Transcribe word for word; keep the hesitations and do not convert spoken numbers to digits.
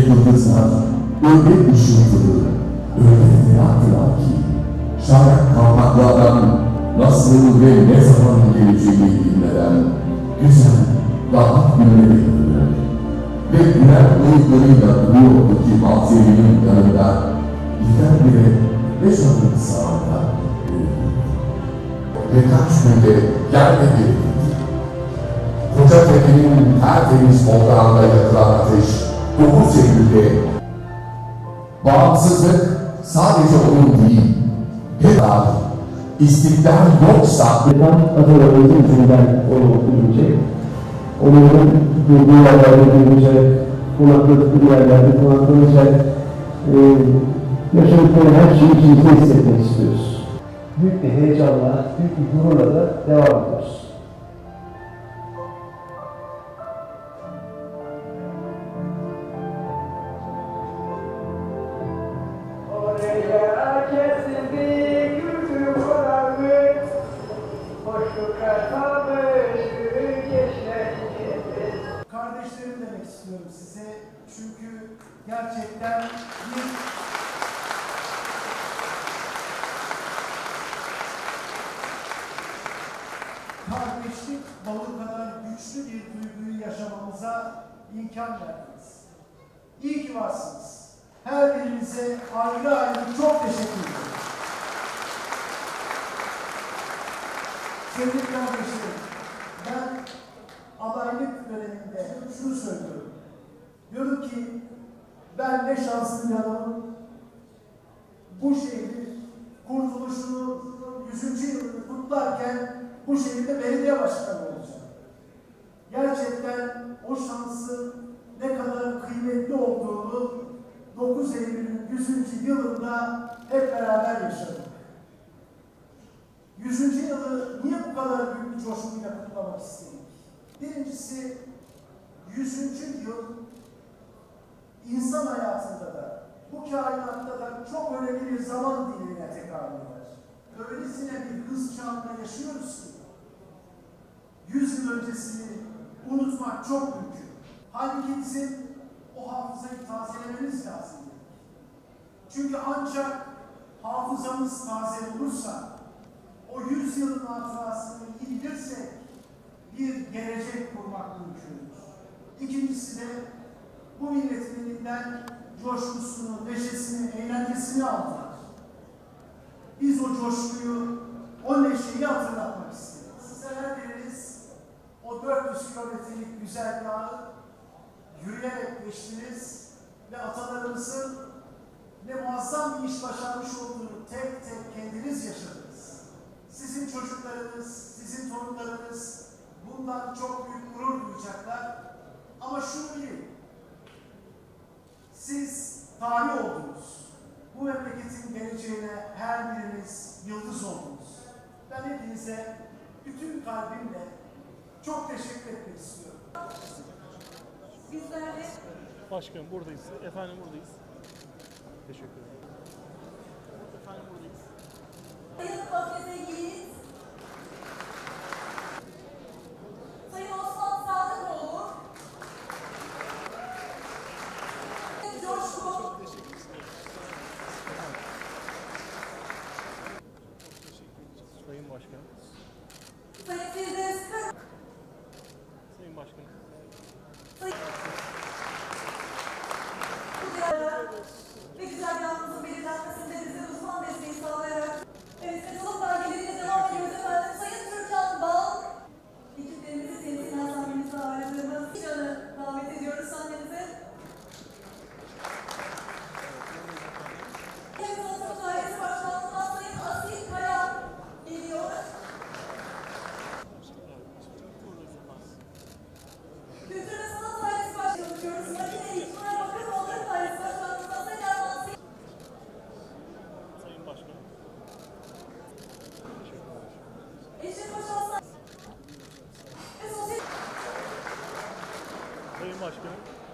yıldızlar öyle ışıltılı, öyle ferahtılar ki şayet kalmaklı adam nasıl ve ne zaman geleceğini bilmeden güzel, rahat günleri görüyor. Ve birer uygularıyla duruyordu ki Mahzeri'nin yanında birdenbire beş adım sağında ve kaç günde yerde bir Kocatepe'nin tertemiz toprağında yakılan ateş dokuz Eylül'de bağımsızlık sadece onun değil, hep var. İstiklal yoksa Atalarımızın izinden onu okuyacak. Onların durduğu yerlerde durulacak, konakladıkları yerlerde konaklanacak, e, yaşadıkları her şeyi içimizde hissetmek istiyoruz. Büyük bir heyecanla, büyük bir gururla da devam ediyoruz. Kardeşlerim demek istiyorum size, çünkü gerçekten bir kardeşlik bağı kadar güçlü bir duyguyu yaşamamıza imkan verdiniz. İyi ki varsınız. Her birinize ayrı ayrı çok teşekkür ederim. Sevgili kardeşlerim, ben adaylık döneminde şunu söylüyorum. Diyorum ki ben ne şanslı bir adamım. Bu şehrin kurtuluşunu yüzüncü yılını kutlarken bu şehirde belediye başkanı olacağım. Gerçekten o şansın ne kadar kıymetli olduğunu dokuz Eylül'ün yüzüncü yılında hep beraber yaşadık. yüzüncü yılı niye bu kadar büyük bir coşkuyla kutlamak istedik? Birincisi, yüzüncü yıl insan hayatında da, bu kainatta da çok önemli bir zaman dilimine tekabül eder. Öylesine bir hız çağında yaşıyoruz ki, yüz yıl öncesini unutmak çok mümkün. Halbuki bizim o hafızayı tazelememiz lazım. Çünkü ancak hafızamız taze olursa, o yüz yılın hatırasını iyi bilirsek, bir gelecek kurmak mümkündür. İkincisi de bu milletin elinden coşkusunu, neşesini, eğlencesini aldılar. Biz o coşkuyu, o neşeyi hatırlatmak isteriz. Size her biriniz o dört yüz kilometrelik güzergahı yürüyerek geçtiniz ve atalarımızın ne muazzam bir iş başarmış olduğunu tek tek kendiniz yaşadınız. Sizin çocuklarınız, sizin torunlarınız bundan çok büyük gurur duyacaklar. Ama şunu bilin, siz tarih oldunuz. Bu memleketin geleceğine her biriniz yıldız oldunuz. Ben hepinize bütün kalbimle çok teşekkür etmek istiyorum. Bizler de... Başkanım buradayız. Efendim buradayız. Teşekkür ederim. Efendim buradayız. Sayın Afet Yiğit, Sayın Osman Sadıkoğlu, Coşku, Çok teşekkür ederim. Sayın Başkanım. Sayın Firdevs Kır, Sayın Başkanım. Sayın ve güzergahımızın belirlenmesinde bize uzman desteği sağlayarak evet, Fethullah belgeleriyle devam ediyoruz efendim. Sayın Türkan Bal, ekiplerimizi temsil hastanemize ağırladığımız canı davet ediyoruz sahnemize. Hem Sanat Dairesi Başkanlığı'ndan Sayın Asil Kaya geliyor. Kültür ve Sanat Dairesi Başkanlığı diyoruz. Makine İctimai Bakanlığı Dairesi Başkanlığı'ndan Sayın Erman Seyit. Sayın Başkanım. Eşref Başkan ve Sosyal... Sayın Başkanım.